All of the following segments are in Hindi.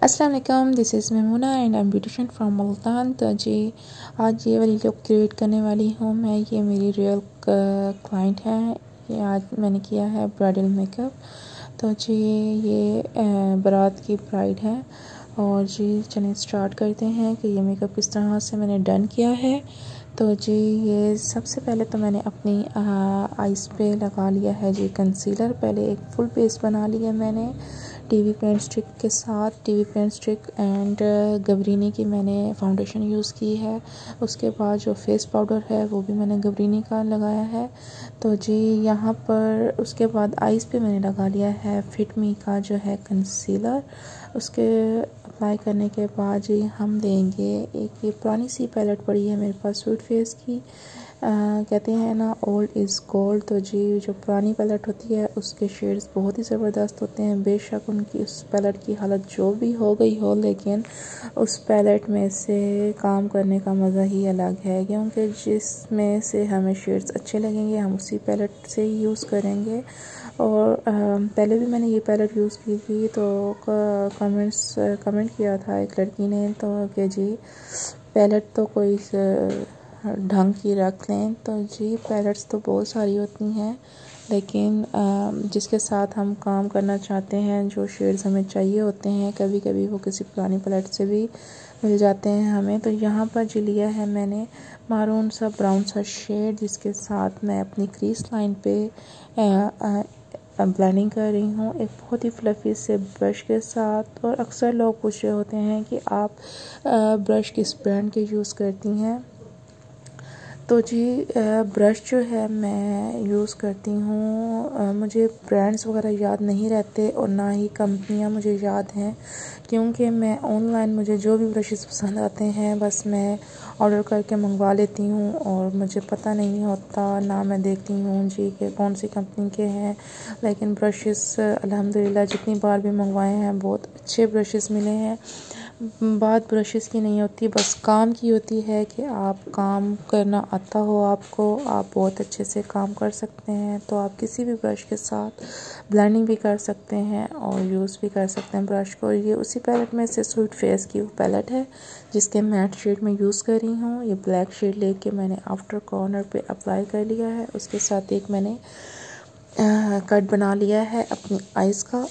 अस्सलाम वालेकुम, this is Memuna and I am beautician from Multan. तो जी आज ये वाली लुक क्रिएट करने वाली हूँ मैं। ये मेरी रियल क्लाइंट है। ये आज मैंने किया है ब्राइडल मेकअप। तो जी ये बारात की ब्राइड है। और जी चलिए स्टार्ट करते हैं कि ये मेकअप किस तरह से मैंने डन किया है। तो जी ये सबसे पहले तो मैंने अपनी आइज़ पे लगा लिया है जी कंसीलर। पहले एक फुल बेस बना लिया मैंने टीवी पेंट स्टिक के साथ। TV paint stick and Gabrini की मैंने फाउंडेशन यूज़ की है। उसके बाद जो फेस पाउडर है वो भी मैंने गबरीनी का लगाया है। तो जी यहाँ पर उसके बाद आइज़ पे मैंने लगा लिया है फिट मी का जो है कंसीलर। उसके अप्लाई करने के बाद जी हम देंगे एक ये पुरानी सी पैलेट पड़ी है मेरे पास स्वीट फेस की। कहते हैं ना ओल्ड इज़ गोल्ड। तो जी जो पुरानी पैलेट होती है उसके शेड्स बहुत ही ज़बरदस्त होते हैं। बेशक उनकी उस पैलेट की हालत जो भी हो गई हो, लेकिन उस पैलेट में से काम करने का मज़ा ही अलग है, क्योंकि जिसमें से हमें शेड्स अच्छे लगेंगे हम उसी पैलेट से ही यूज़ करेंगे। और पहले भी मैंने ये पैलेट यूज़ की थी तो कमेंट किया था एक लड़की ने तो कि जी पैलेट तो कोई ढंग की रख लें। तो जी पैलेट्स तो बहुत सारी होती हैं, लेकिन जिसके साथ हम काम करना चाहते हैं, जो शेड्स हमें चाहिए होते हैं, कभी कभी वो किसी पुरानी पैलेट से भी मिल जाते हैं हमें। तो यहाँ पर जी लिया है मैंने मारून सा ब्राउन सा शेड, जिसके साथ मैं अपनी क्रीज लाइन पे ब्लेंडिंग कर रही हूँ एक बहुत ही फ्लफ़ी से ब्रश के साथ। और अक्सर लोग पूछ रहे होते हैं कि आप ब्रश किस ब्रांड के यूज़ करती हैं। तो जी ब्रश जो है मैं यूज़ करती हूँ, मुझे ब्रांड्स वगैरह याद नहीं रहते और ना ही कंपनियाँ मुझे याद हैं, क्योंकि मैं ऑनलाइन मुझे जो भी ब्रशेस पसंद आते हैं बस मैं ऑर्डर करके मंगवा लेती हूँ और मुझे पता नहीं होता, ना मैं देखती हूँ जी कि कौन सी कंपनी के हैं। लेकिन ब्रशेस अल्हम्दुलिल्लाह जितनी बार भी मंगवाए हैं बहुत अच्छे ब्रशेस मिले हैं। बात ब्रशेस की नहीं होती, बस काम की होती है कि आप काम करना आता हो आपको, आप बहुत अच्छे से काम कर सकते हैं। तो आप किसी भी ब्रश के साथ ब्लेंडिंग भी कर सकते हैं और यूज़ भी कर सकते हैं ब्रश को। ये उसी पैलेट में से स्वीट फेस की पैलेट है जिसके मैट शेड में यूज़ कर रही हूँ। ये ब्लैक शेड लेके मैंने आफ्टर कॉर्नर पे अप्लाई कर लिया है। उसके साथ एक मैंने कट बना लिया है अपनी आइज़ का।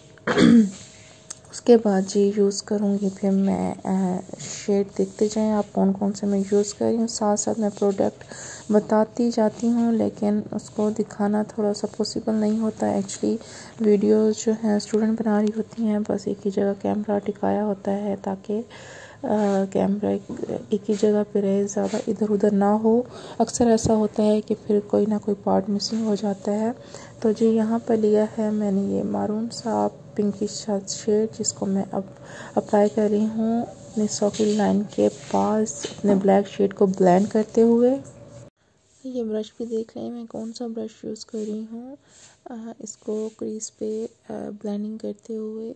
उसके बाद जी यूज़ करूँगी फिर मैं शेड देखते जाएं आप कौन कौन से मैं यूज़ कर रही हूँ। साथ साथ मैं प्रोडक्ट बताती जाती हूँ, लेकिन उसको दिखाना थोड़ा सा पॉसिबल नहीं होता। एक्चुअली वीडियोस जो हैं स्टूडेंट बना रही होती हैं, बस एक ही जगह कैमरा टिकाया होता है ताकि कैमरा एक ही जगह पे रहे, ज़्यादा इधर उधर ना हो। अक्सर ऐसा होता है कि फिर कोई ना कोई पार्ट मिसिंग हो जाता है। तो जी यहाँ पर लिया है मैंने ये मारून सा पिंकिश शेड, जिसको मैं अब अप्लाई कर रही हूँ अपनी सॉकेट लाइन के पास अपने ब्लैक शेड को ब्लेंड करते हुए। ये ब्रश भी देख लें मैं कौन सा ब्रश यूज़ कर रही हूँ, इसको क्रीज पे ब्लेंडिंग करते हुए।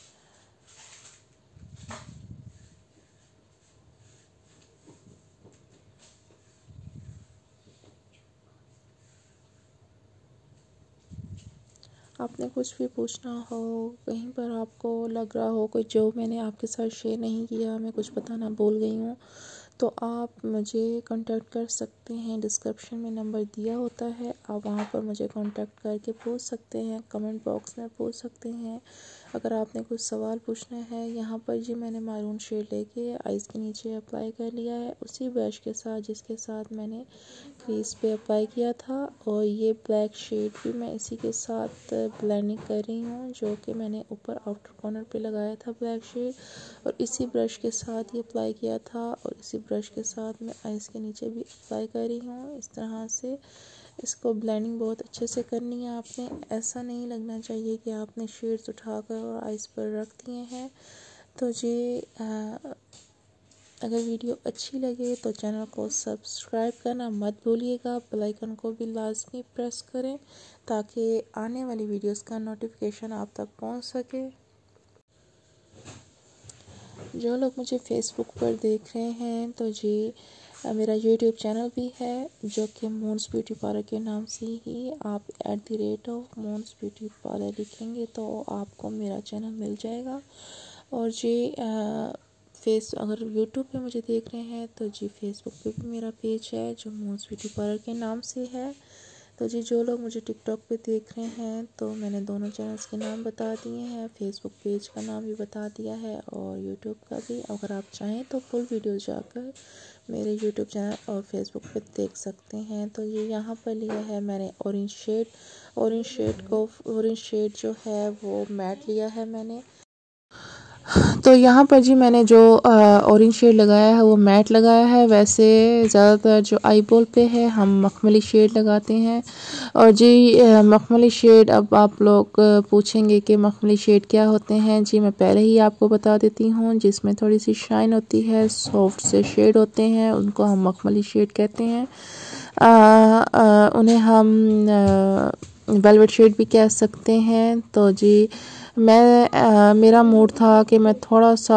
आपने कुछ भी पूछना हो, कहीं पर आपको लग रहा हो कोई जो मैंने आपके साथ शेयर नहीं किया, मैं कुछ बताना भूल गई हूँ, तो आप मुझे कांटेक्ट कर सकते हैं। डिस्क्रिप्शन में नंबर दिया होता है, आप वहाँ पर मुझे कांटेक्ट करके पूछ सकते हैं, कमेंट बॉक्स में पूछ सकते हैं अगर आपने कुछ सवाल पूछना है। यहाँ पर जी मैंने मारून शेड लेके आइज़ के नीचे अप्लाई कर लिया है उसी ब्रश के साथ जिसके साथ मैंने क्रीज पे अप्लाई किया था। और ये ब्लैक शेड भी मैं इसी के साथ ब्लेंडिंग कर रही हूँ, जो कि मैंने ऊपर आउटर कॉर्नर पे लगाया था ब्लैक शेड, और इसी ब्रश के साथ ये अप्लाई किया था। और इसी ब्रश के साथ मैं आइज़ के नीचे भी अप्लाई कर रही हूँ। इस तरह से इसको ब्लेंडिंग बहुत अच्छे से करनी है आपने। ऐसा नहीं लगना चाहिए कि आपने शेड्स उठाकर और आइज़ पर रख दिए हैं। तो जी अगर वीडियो अच्छी लगे तो चैनल को सब्सक्राइब करना मत भूलिएगा, बेल आइकन को भी लाजमी प्रेस करें ताकि आने वाली वीडियोस का नोटिफिकेशन आप तक पहुंच सके। जो लोग मुझे फेसबुक पर देख रहे हैं तो जी मेरा यूट्यूब चैनल भी है जो कि मून्स ब्यूटी पार्लर के नाम से ही आप @मून्स ब्यूटी पार्लर लिखेंगे तो आपको मेरा चैनल मिल जाएगा। और जी अगर यूट्यूब पे मुझे देख रहे हैं तो जी फेसबुक पे भी मेरा पेज है जो मोम्स ब्यूटी पार्लर के नाम से है। तो जी जो लोग मुझे टिकटॉक पे देख रहे हैं तो मैंने दोनों चैनल्स के नाम बता दिए हैं, फेसबुक पेज का नाम भी बता दिया है और यूट्यूब का भी। अगर आप चाहें तो फुल वीडियो जाकर मेरे यूट्यूब चैनल और फेसबुक पे देख सकते हैं। तो ये यहाँ पर लिया है मैंने ऑरेंज शेड जो है वो मैट लिया है मैंने। तो यहाँ पर जी मैंने जो ऑरेंज शेड लगाया है वो मैट लगाया है। वैसे ज़्यादातर जो आई बॉल पे है हम मखमली शेड लगाते हैं। और जी मखमली शेड, अब आप लोग पूछेंगे कि मखमली शेड क्या होते हैं। जी मैं पहले ही आपको बता देती हूँ, जिसमें थोड़ी सी शाइन होती है, सॉफ्ट से शेड होते हैं, उनको हम मखमली शेड कहते हैं। उन्हें हम वेलवेट शेड भी कह सकते हैं। तो जी मेरा मूड था कि मैं थोड़ा सा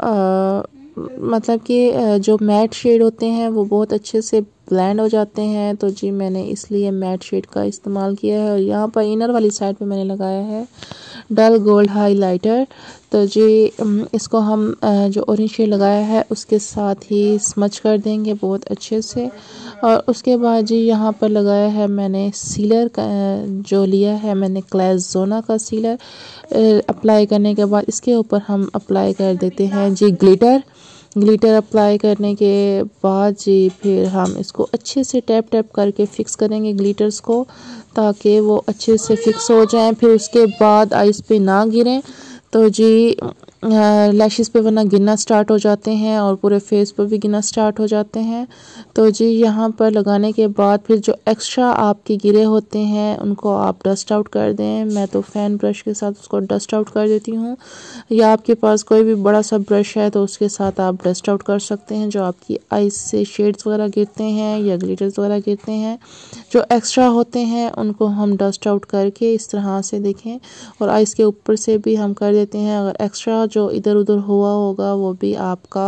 मतलब कि जो मैट शेड होते हैं वो बहुत अच्छे से ब्लेंड हो जाते हैं। तो जी मैंने इसलिए मैट शेड का इस्तेमाल किया है। और यहाँ पर इनर वाली साइड पे मैंने लगाया है डल गोल्ड हाइलाइटर। तो जी इसको हम जो ऑरेंज शेड लगाया है उसके साथ ही स्मच कर देंगे बहुत अच्छे से। और उसके बाद जी यहाँ पर लगाया है मैंने सीलर का, जो लिया है मैंने क्लासोना का सीलर। अप्लाई करने के बाद इसके ऊपर हम अप्लाई कर देते हैं जी ग्लिटर अप्लाई करने के बाद जी फिर हम इसको अच्छे से टैप करके फिक्स करेंगे ग्लिटर्स को, ताकि वो अच्छे से फिक्स हो जाएं। फिर उसके बाद आइस पे ना गिरें। तो जी लैशेस पे वरना गिरना स्टार्ट हो जाते हैं और पूरे फेस पर भी गिरना स्टार्ट हो जाते हैं। तो जी यहाँ पर लगाने के बाद फिर जो एक्स्ट्रा आपके गिरे होते हैं उनको आप डस्ट आउट कर दें। मैं तो फैन ब्रश के साथ उसको डस्ट आउट कर देती हूँ, या आपके पास कोई भी बड़ा सा ब्रश है तो उसके साथ आप डस्ट आउट कर सकते हैं। जो आपकी आइस से शेड्स वगैरह गिरते हैं या ग्लिटर्स वगैरह गिरते हैं जो एक्स्ट्रा होते हैं उनको हम डस्ट आउट करके इस तरह से देखें, और आइस के ऊपर से भी हम कर देते हैं। अगर एक्स्ट्रा जो इधर उधर हुआ होगा वो भी आपका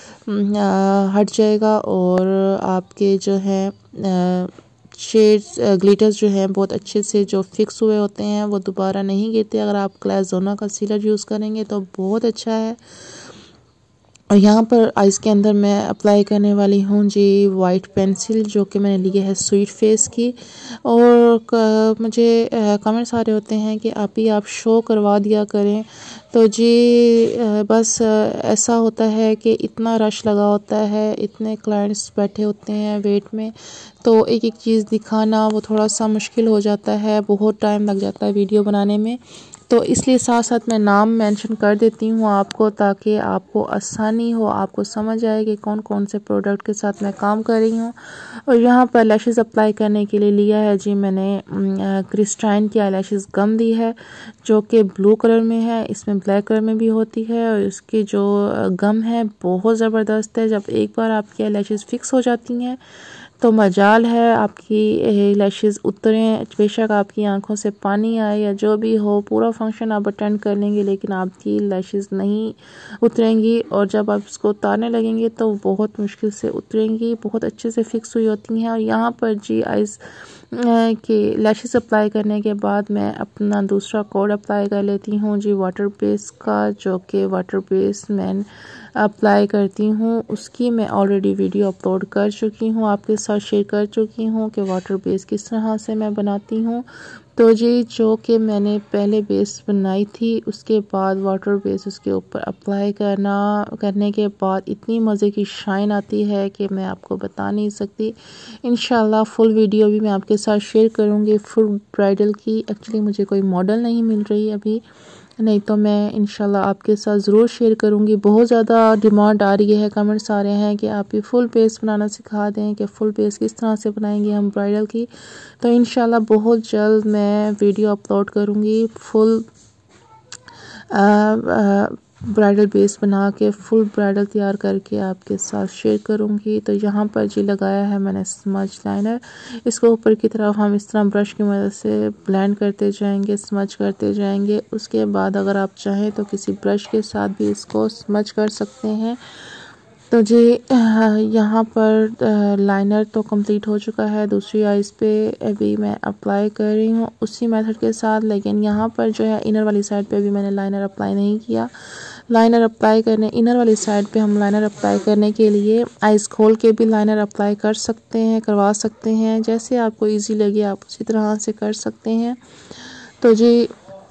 हट जाएगा और आपके जो है शेड्स ग्लिटर्स जो हैं बहुत अच्छे से जो फिक्स हुए होते हैं वो दोबारा नहीं गिरते। अगर आप क्लासोना का सीलर यूज़ करेंगे तो बहुत अच्छा है। और यहाँ पर आइस के अंदर मैं अप्लाई करने वाली हूँ जी वाइट पेंसिल, जो कि मैंने ली है स्वीट फेस की। और मुझे कमेंट्स आ रहे होते हैं कि आप शो करवा दिया करें। तो जी बस ऐसा होता है कि इतना रश लगा होता है, इतने क्लाइंट्स बैठे होते हैं वेट में, तो एक एक चीज़ दिखाना वो थोड़ा सा मुश्किल हो जाता है, बहुत टाइम लग जाता है वीडियो बनाने में। तो इसलिए साथ साथ मैं नाम मेंशन कर देती हूँ आपको, ताकि आपको आसानी हो, आपको समझ आए कि कौन कौन से प्रोडक्ट के साथ मैं काम कर रही हूँ। और यहाँ पर लैशेस अप्लाई करने के लिए लिया है जी मैंने क्रिस्टाइन की आई लैशेस गम दी है, जो कि ब्लू कलर में है, इसमें ब्लैक कलर में भी होती है। और इसकी जो गम है बहुत ज़बरदस्त है। जब एक बार आपकी आई लैशेस फिक्स हो जाती हैं तो मजाल है आपकी लैशेस उतरें, बेशक आपकी आंखों से पानी आए या जो भी हो, पूरा फंक्शन आप अटेंड कर लेंगे लेकिन आपकी लैशेस नहीं उतरेंगी। और जब आप इसको उतारने लगेंगे तो बहुत मुश्किल से उतरेंगी, बहुत अच्छे से फिक्स हुई होती हैं। और यहाँ पर जी आइस के लैशेस अप्लाई करने के बाद मैं अपना दूसरा कोड अप्लाई कर लेती हूँ जी वाटर बेस का, जो कि वाटर बेस मैं अप्लाई करती हूँ। उसकी मैं ऑलरेडी वीडियो अपलोड कर चुकी हूँ, आपके साथ शेयर कर चुकी हूँ कि वाटर बेस किस तरह से मैं बनाती हूँ। तो जी जो कि मैंने पहले बेस बनाई थी उसके बाद वाटर बेस उसके ऊपर अप्लाई करने के बाद इतनी मज़े की शाइन आती है कि मैं आपको बता नहीं सकती। इंशाल्लाह फुल वीडियो भी मैं आपके साथ शेयर करूँगी फुल ब्राइडल की। एक्चुअली मुझे कोई मॉडल नहीं मिल रही अभी, नहीं तो मैं इंशाल्लाह आपके साथ ज़रूर शेयर करूँगी। बहुत ज़्यादा डिमांड आ रही है, कमेंट्स आ रहे हैं कि आप ये फुल बेस बनाना सिखा दें कि फुल बेस किस तरह से बनाएंगे हम ब्राइडल की। तो इंशाल्लाह बहुत जल्द मैं वीडियो अपलोड करूँगी फुल ब्राइडल बेस बना के, फुल ब्राइडल तैयार करके आपके साथ शेयर करूँगी। तो यहाँ पर जी लगाया है मैंने स्मज लाइनर, इसको ऊपर की तरफ हम इस तरह ब्रश की मदद से ब्लेंड करते जाएंगे, स्मज करते जाएंगे। उसके बाद अगर आप चाहें तो किसी ब्रश के साथ भी इसको स्मज कर सकते हैं। तो जी यहाँ पर लाइनर तो कंप्लीट हो चुका है, दूसरी आइज़ पे अभी मैं अप्लाई कर रही हूँ उसी मेथड के साथ। लेकिन यहाँ पर जो है इनर वाली साइड पे अभी मैंने लाइनर अप्लाई नहीं किया, लाइनर अप्लाई करने, इनर वाली साइड पे हम लाइनर अप्लाई करने के लिए आइज़ खोल के भी लाइनर अप्लाई कर सकते हैं, करवा सकते हैं। जैसे आपको इजी लगे आप उसी तरह से कर सकते हैं। तो जी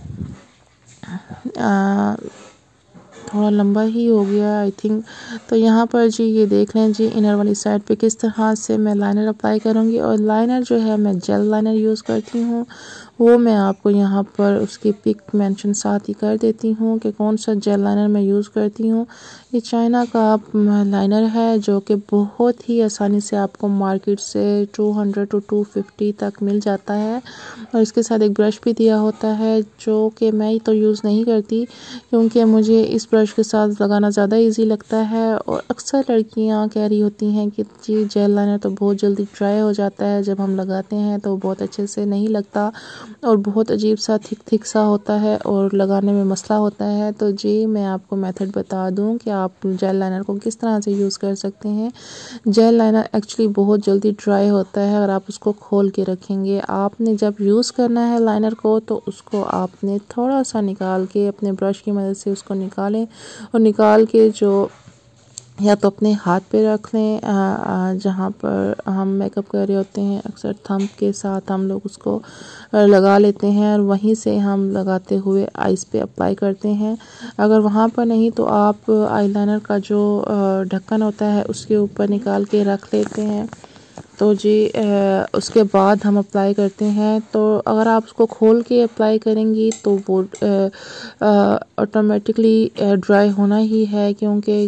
थोड़ा लंबा ही हो गया आई थिंक। तो यहाँ पर जी ये देख लें जी इनर वाली साइड पे किस तरह से मैं लाइनर अप्लाई करूँगी। और लाइनर जो है मैं जेल लाइनर यूज़ करती हूँ, वो मैं आपको यहाँ पर उसकी पिक मेंशन साथ ही कर देती हूँ कि कौन सा जेल लाइनर मैं यूज़ करती हूँ। ये चाइना का लाइनर है जो कि बहुत ही आसानी से आपको मार्केट से 200 to 250 तक मिल जाता है। और इसके साथ एक ब्रश भी दिया होता है जो कि मैं तो यूज़ नहीं करती क्योंकि मुझे इस ब्रश के साथ लगाना ज़्यादा इजी लगता है। और अक्सर लड़कियां कह रही होती हैं कि जी जेल लाइनर तो बहुत जल्दी ड्राई हो जाता है, जब हम लगाते हैं तो बहुत अच्छे से नहीं लगता और बहुत अजीब सा थिक सा होता है और लगाने में मसला होता है। तो जी मैं आपको मेथड बता दूं कि आप जेल लाइनर को किस तरह से यूज़ कर सकते हैं। जेल लाइनर एक्चुअली बहुत जल्दी ड्राई होता है अगर आप उसको खोल के रखेंगे। आपने जब यूज़ करना है लाइनर को तो उसको आपने थोड़ा सा निकाल के अपने ब्रश की मदद से उसको निकालें और निकाल के जो या तो अपने हाथ पे रख लें जहाँ पर हम मेकअप कर रहे होते हैं अक्सर थंब के साथ हम लोग उसको लगा लेते हैं और वहीं से हम लगाते हुए आइज़ पे अप्लाई करते हैं। अगर वहाँ पर नहीं तो आप आईलाइनर का जो ढक्कन होता है उसके ऊपर निकाल के रख लेते हैं। तो जी उसके बाद हम अप्लाई करते हैं। तो अगर आप उसको खोल के अप्लाई करेंगी तो वो ऑटोमेटिकली ड्राई होना ही है क्योंकि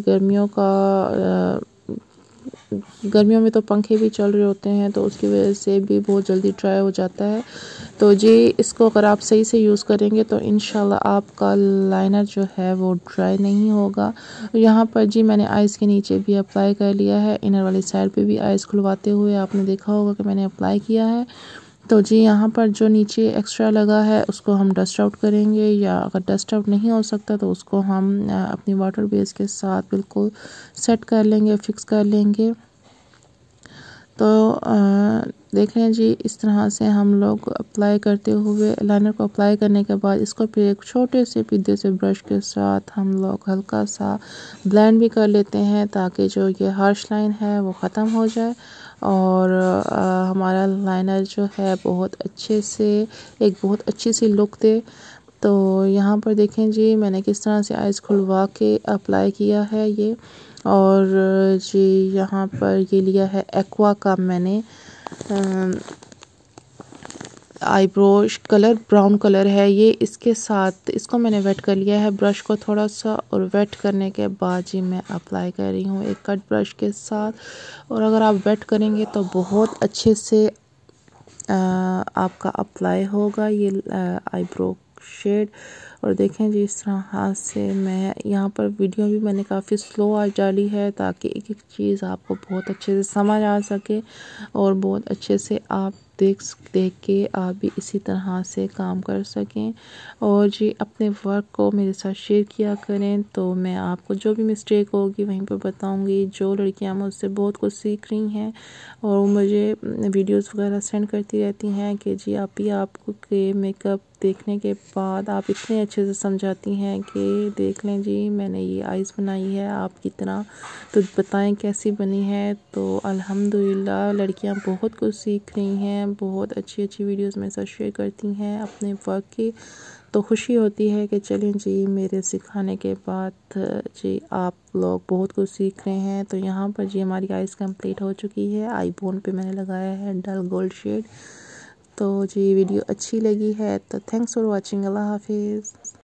गर्मियों में तो पंखे भी चल रहे होते हैं तो उसकी वजह से भी बहुत जल्दी ड्राई हो जाता है। तो जी इसको अगर आप सही से यूज़ करेंगे तो इंशाल्लाह आपका लाइनर जो है वो ड्राई नहीं होगा। यहाँ पर जी मैंने आइज़ के नीचे भी अप्लाई कर लिया है, इनर वाली साइड पे भी आइज़ खुलवाते हुए आपने देखा होगा कि मैंने अप्लाई किया है। तो जी यहाँ पर जो नीचे एक्स्ट्रा लगा है उसको हम डस्ट आउट करेंगे, या अगर डस्ट आउट नहीं हो सकता तो उसको हम अपनी वाटर बेस के साथ बिल्कुल सेट कर लेंगे, फिक्स कर लेंगे। तो देख लें जी इस तरह से हम लोग अप्लाई करते हुए लाइनर को अप्लाई करने के बाद इसको फिर एक छोटे से पिद्दे से ब्रश के साथ हम लोग हल्का सा ब्लेंड भी कर लेते हैं ताकि जो ये हार्श लाइन है वो ख़त्म हो जाए और हमारा लाइनर जो है बहुत अच्छे से एक बहुत अच्छी सी लुक दे। तो यहाँ पर देखें जी मैंने किस तरह से आइज़ खुलवा के अप्लाई किया है ये। और जी यहाँ पर ये लिया है एक्वा का मैंने आईब्रो कलर, ब्राउन कलर है ये। इसके साथ इसको मैंने वेट कर लिया है ब्रश को थोड़ा सा, और वेट करने के बाद जी मैं अप्लाई कर रही हूँ एक कट ब्रश के साथ। और अगर आप वेट करेंगे तो बहुत अच्छे से आपका अप्लाई होगा ये आईब्रो शेड। और देखें जी इस तरह से मैं यहाँ पर वीडियो भी मैंने काफ़ी स्लो आज डाली है ताकि एक एक चीज़ आपको बहुत अच्छे से समझ आ सके और बहुत अच्छे से आप देख के आप भी इसी तरह से काम कर सकें। और जी अपने वर्क को मेरे साथ शेयर किया करें तो मैं आपको जो भी मिस्टेक होगी वहीं पर बताऊंगी। जो लड़कियां मुझसे बहुत कुछ सीख रही हैं और मुझे वीडियोस वगैरह सेंड करती रहती हैं कि जी आप ही आपको के मेकअप देखने के बाद आप इतने अच्छे से समझाती हैं कि देख लें जी मैंने ये आइज़ बनाई है आप कितना, तो बताएं कैसी बनी है। तो अल्हम्दुलिल्लाह लड़कियां बहुत कुछ सीख रही हैं, बहुत अच्छी अच्छी वीडियोस मेरे साथ शेयर करती हैं अपने वर्क की। तो खुशी होती है कि चलें जी मेरे सिखाने के बाद जी आप लोग बहुत कुछ सीख रहे हैं। तो यहाँ पर जी हमारी आइज़ कंप्लीट हो चुकी है। आई बोन पे मैंने लगाया है डल गोल्ड शेड। तो जी वीडियो अच्छी लगी है तो थैंक्स फॉर वॉचिंग। अल्लाह हाफिज़।